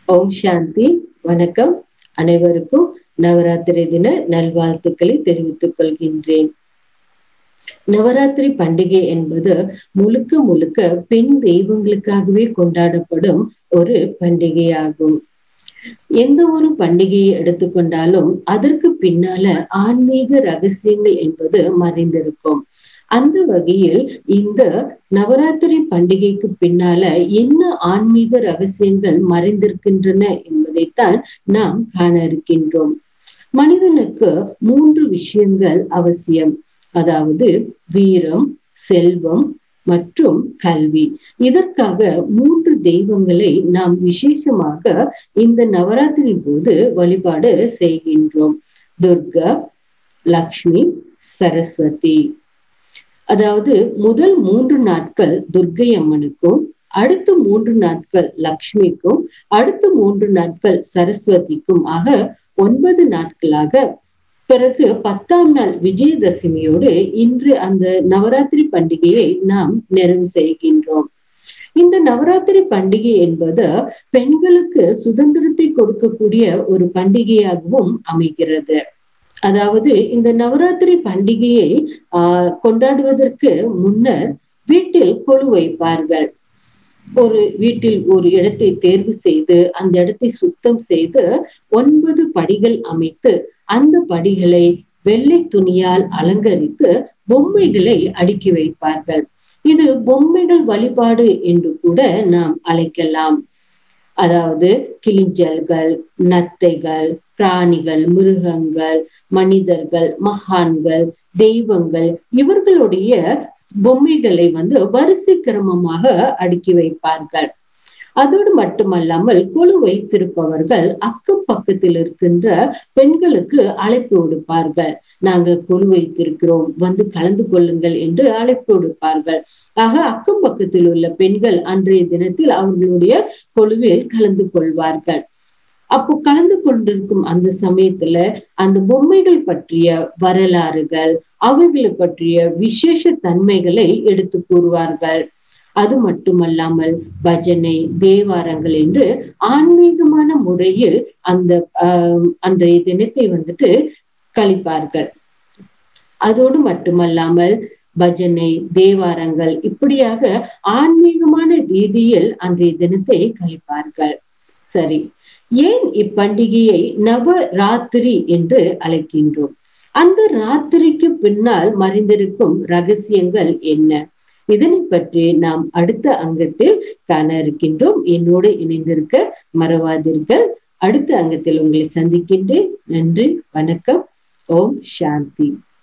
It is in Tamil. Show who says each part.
Speaker 1: ஓம் சாந்தி. வணக்கம். அனைவருக்கும் நவராத்திரி தின நல்வாழ்த்துக்களை தெரிவித்துக் கொள்கின்றேன். நவராத்திரி பண்டிகை என்பது முழுக்க முழுக்க பெண் தெய்வங்களுக்காகவே கொண்டாடப்படும் ஒரு பண்டிகையாகும். எந்த ஒரு பண்டிகையை எடுத்துக்கொண்டாலும் அதற்கு பின்னால ஆன்மீக ரகசியங்கள் என்பது மறைந்திருக்கும். அந்த வகையில் இந்த நவராத்திரி பண்டிகைக்கு பின்னால என்ன ஆன்மீக ரகசியங்கள் மறைந்திருக்கின்றன என்பதைத்தான் நாம் காண இருக்கின்றோம். மனிதனுக்கு 3 விஷயங்கள் அவசியம். அதாவது வீரம், செல்வம் மற்றும் கல்வி. இதற்காக 3 தெய்வங்களை நாம் விசேஷமாக இந்த நவராத்திரி போது வழிபாடு செய்கின்றோம். துர்கா, லக்ஷ்மி, சரஸ்வதி. அதாவது முதல் 3 நாட்கள் துர்க்கை அம்மனுக்கும், அடுத்த 3 நாட்கள் லக்ஷ்மிக்கும், அடுத்த 3 நாட்கள் சரஸ்வதிக்கும் ஆக 9 நாட்களாக, பிறகு 10ஆம் நாள் விஜயதசமியோடு இன்று அந்த நவராத்திரி பண்டிகையை நாம் நிறைவு செய்கின்றோம். இந்த நவராத்திரி பண்டிகை என்பது பெண்களுக்கு சுதந்திரத்தை கொடுக்கக்கூடிய ஒரு பண்டிகையாகவும் அமைகிறது. அதாவது இந்த நவராத்திரி பண்டிகையை கொண்டாடுவதற்கு முன்னர் வீட்டில் கொலு வைப்பார்கள். ஒரு வீட்டில் ஒரு இடத்தை தேர்வு செய்து அந்த இடத்தை சுத்தம் செய்து 9 படிகள் அமைத்து அந்த படிகளை வெள்ளை துணியால் அலங்கரித்து பொம்மைகளை அடுக்கி வைப்பார்கள். இது பொம்மைகள் வழிபாடு என்று கூட நாம் அழைக்கலாம். அதாவது கிளிஞ்சல்கள், நத்தைகள், பிராணிகள், மிருகங்கள், மனிதர்கள், மகான்கள், தெய்வங்கள் இவர்களுடைய பொம்மைகளை வரிசை கிரமமாக அடுக்கி வைப்பார்கள். அதோடு மட்டுமல்லாமல் கொலு வைத்திருப்பவர்கள் அக்கம் பக்கத்தில் இருக்கின்ற பெண்களுக்கு அழைப்பு விடுப்பார்கள். நாங்கள் கொலு வைத்திருக்கிறோம், கலந்து கொள்ளுங்கள் என்று அழைப்பு விடுப்பார்கள். ஆக அக்கம் பக்கத்தில் உள்ள பெண்கள் அன்றைய தினத்தில் அவர்களுடைய கொலுவில் கலந்து கொள்வார்கள். அப்போ கலந்து கொண்டிருக்கும் அந்த சமயத்துல அந்த பொம்மைகள் பற்றிய வரலாறுகள், அவைகளை பற்றிய விசேஷ தன்மைகளை எடுத்து கூறுவார்கள். அது மட்டுமல்லாமல் பஜனை, தேவாரங்கள் என்று ஆன்மீகமான முறையில் அந்த அன்றைய தினத்தை கழிப்பார்கள். அதோடு மட்டுமல்லாமல் பஜனை, தேவாரங்கள் இப்படியாக ஆன்மீகமான ரீதியில் அன்றைய தினத்தை கழிப்பார்கள். சரி, ஏன் இப்பண்டிகையை நவராத்திரி என்று அழைக்கின்றோம்? அந்த ராத்திரிக்கு பின்னால் மறைந்திருக்கும் ரகசியங்கள் என்ன? இதனை பற்றி நாம் அடுத்த அங்கத்தில் காண இருக்கின்றோம். என்னோடு இணைந்திருக்க மறவாதீர்கள். அடுத்த அங்கத்தில் உங்களை சந்திக்கின்றேன். நன்றி, வணக்கம். ஓம் சாந்தி.